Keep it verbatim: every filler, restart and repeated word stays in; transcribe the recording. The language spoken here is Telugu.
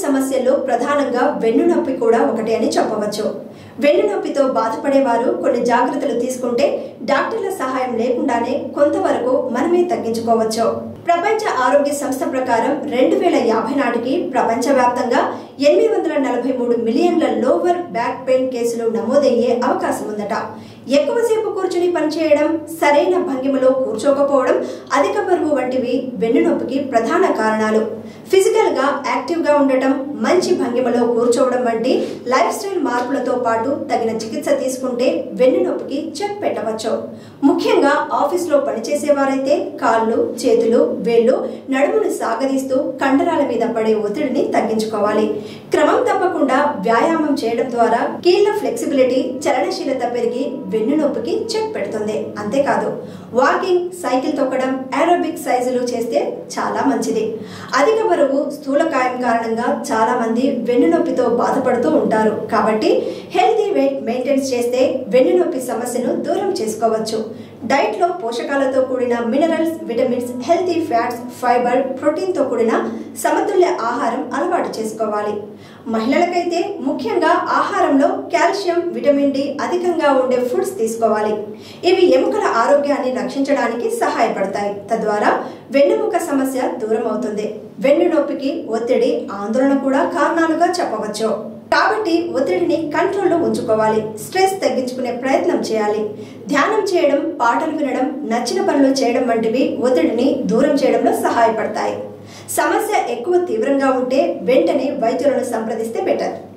సమస్యల్లో ప్రధానంగా వెన్నునొప్పి కూడా ఒకటి అని చెప్పవచ్చు. వెన్నునొప్పితో బాధపడేవారు కొన్ని జాగ్రత్తలు తీసుకుంటే డాక్టర్ల సహాయం లేకుండానే కొంతవరకు మనమే తగ్గించుకోవచ్చు. ప్రపంచ ఆరోగ్య సంస్థ ప్రకారం రెండు వేల యాభై నాటికి ప్రపంచవ్యాప్తంగా ఎనిమిది వందల నలభై మూడు మిలియన్ల లోవర్ బ్యాక్ పెయిన్ కేసులు నమోదయ్యే అవకాశం ఉందట. ఎక్కువసేపు కూర్చుని పనిచేయడం, సరైన భంగిమలో కూర్చోకపోవడం, అధిక బరువు వంటివి వెన్నునొప్పికి ప్రధాన కారణాలు. ఫిజికల్ గా యాక్టివ్ గా ఉండటం, మంచి భంగిమలో కూర్చోవడం వంటి లైఫ్ స్టైల్ మార్పులతో పాటు తగిన చికిత్స తీసుకుంటే వెన్నునొప్పికి చెక్ పెట్టవచ్చు. ముఖ్యంగా ఆఫీస్ లో పనిచేసేవారైతే కాళ్ళు, చేతులు, వేళ్లు, నడుమును సాగదీస్తూ కండరాల మీద పడే ఒత్తిడిని తగ్గించుకోవాలి. క్రమం తప్పకుండా వ్యాయామం చేయడం ద్వారా కీళ్ల ఫ్లెక్సిబిలిటీ, చలనశీలత పెరిగి వెన్నునొప్పికి చెక్ పెడుతుంది. అంతేకాదు వాకింగ్, సైకిల్ తొక్కడం, ఏరోబిక్ సైజులు చేస్తే చాలా మంచిది. అధిక బరువు, స్థూలకాయం కారణంగా చాలా మంది వెన్నునొప్పితో బాధపడుతూ ఉంటారు. కాబట్టి హెల్తీ వెయిట్ మెయింటైన్ చేస్తే వెన్నునొప్పి సమస్యను దూరం చేసుకోవచ్చు. డైట్ లో పోషకాలతో కూడిన minerals, vitamins, healthy fats, fibre, protein తో కూడిన సమతుల్య ఆహారం అలవాటు చేసుకోవాలి. మహిళలకైతే ముఖ్యంగా ఆహారంలో కాల్షియం, విటమిన్ డి అధికంగా ఉండే ఫుడ్స్ తీసుకోవాలి. ఇవి ఎముకల ఆరోగ్యాన్ని రక్షించడానికి సహాయపడతాయి. తద్వారా వెన్నుముక సమస్య దూరం అవుతుంది. వెన్నునొప్పికి ఒత్తిడి, ఆందోళన కూడా కారణాలుగా చెప్పవచ్చు. కాబట్టి ఒత్తిడిని కంట్రోల్లో ఉంచుకోవాలి. స్ట్రెస్ తగ్గించుకునే ప్రయత్నం చేయాలి. ధ్యానం చేయడం, పాటలు వినడం, నచ్చిన పనులు చేయడం వంటివి ఒత్తిడిని దూరం చేయడంలో సహాయపడతాయి. సమస్య ఎక్కువ తీవ్రంగా ఉంటే వెంటనే వైద్యులను సంప్రదిస్తే బెటర్.